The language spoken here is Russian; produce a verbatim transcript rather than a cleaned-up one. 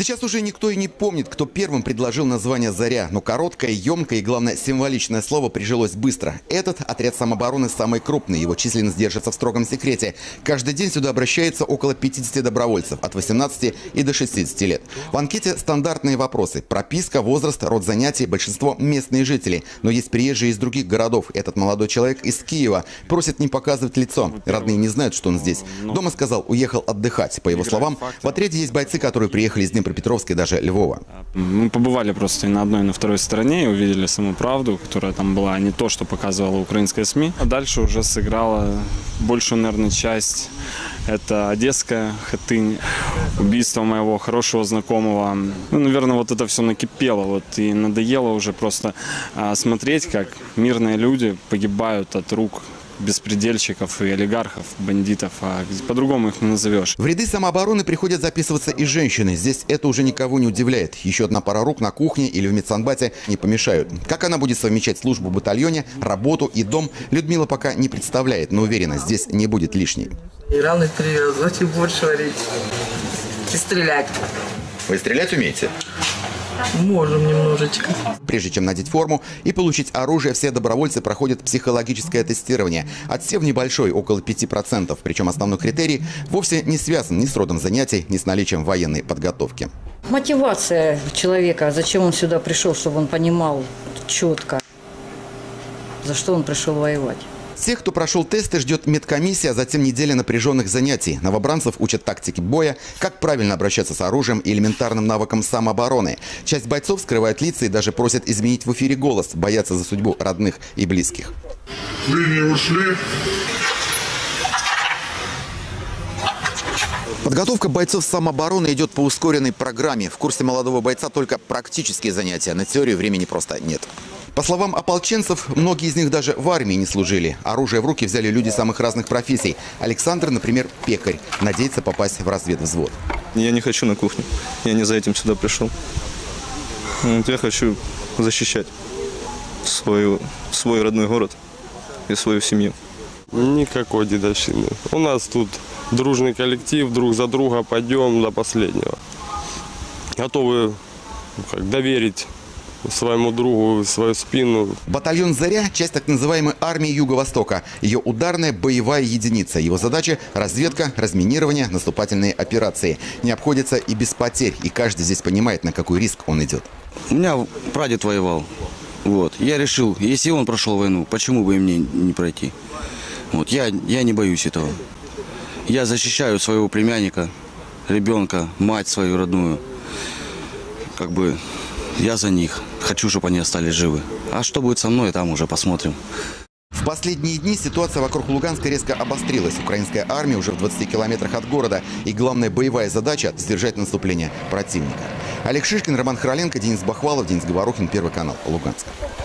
Сейчас уже никто и не помнит, кто первым предложил название «Заря». Но короткое, емкое и, главное, символичное слово прижилось быстро. Этот отряд самообороны самый крупный. Его численность держится в строгом секрете. Каждый день сюда обращается около пятидесяти добровольцев от восемнадцати и до шестидесяти лет. В анкете стандартные вопросы. Прописка, возраст, род занятий. Большинство местные жители. Но есть приезжие из других городов. Этот молодой человек из Киева просит не показывать лицо. Родные не знают, что он здесь. Дома сказал, уехал отдыхать. По его словам, в отряде есть бойцы, которые приехали из Днепропетровска и даже Львова. Мы побывали просто и на одной, и на второй стороне, и увидели саму правду, которая там была, а не то, что показывала украинская СМИ. А дальше уже сыграла большую, наверное, часть. Это одесская Хатынь, убийство моего хорошего знакомого. Ну, наверное, вот это все накипело. Вот, и надоело уже просто а, смотреть, как мирные люди погибают от рук беспредельщиков и олигархов, бандитов, а по-другому их не назовешь. В ряды самообороны приходят записываться и женщины. Здесь это уже никого не удивляет. Еще одна пара рук на кухне или в медсанбате не помешают. Как она будет совмещать службу в батальоне, работу и дом, Людмила пока не представляет, но уверена, здесь не будет лишней. И равный три раза, очень больше варить. И стрелять. Вы стрелять умеете? Можем немножечко. Прежде чем надеть форму и получить оружие, все добровольцы проходят психологическое тестирование. Отсев небольшой, около пяти процентов. Причем основной критерий вовсе не связан ни с родом занятий, ни с наличием военной подготовки. Мотивация человека, зачем он сюда пришел, чтобы он понимал четко, за что он пришел воевать. Тех, кто прошел тесты, ждет медкомиссия, а затем неделя напряженных занятий. Новобранцев учат тактике боя, как правильно обращаться с оружием и элементарным навыкам самообороны. Часть бойцов скрывает лица и даже просят изменить в эфире голос, боятся за судьбу родных и близких. Линии ушли. Подготовка бойцов самообороны идет по ускоренной программе. В курсе молодого бойца только практические занятия. На теорию времени просто нет. По словам ополченцев, многие из них даже в армии не служили. Оружие в руки взяли люди самых разных профессий. Александр, например, пекарь. Надеется попасть в разведвзвод. Я не хочу на кухню. Я не за этим сюда пришел. Я хочу защищать свою, свой родной город и свою семью. Никакой дедовщины. У нас тут дружный коллектив, друг за друга пойдем до последнего. Готовы как, доверить своему другу свою спину. Батальон «Заря» – часть так называемой армии Юго-Востока. Ее ударная боевая единица. Его задача – разведка, разминирование, наступательные операции. Не обходится и без потерь. И каждый здесь понимает, на какой риск он идет. У меня прадед воевал. Вот. Я решил, если он прошел войну, почему бы и мне не пройти? Вот. Я, я не боюсь этого. Я защищаю своего племянника, ребенка, мать свою родную. Как бы я за них. Хочу, чтобы они остались живы. А что будет со мной, там уже посмотрим. В последние дни ситуация вокруг Луганска резко обострилась. Украинская армия уже в двадцати километрах от города. И главная боевая задача – сдержать наступление противника. Олег Шишкин, Роман Хороленко, Денис Бахвалов, Денис Говорухин, Первый канал, Луганск.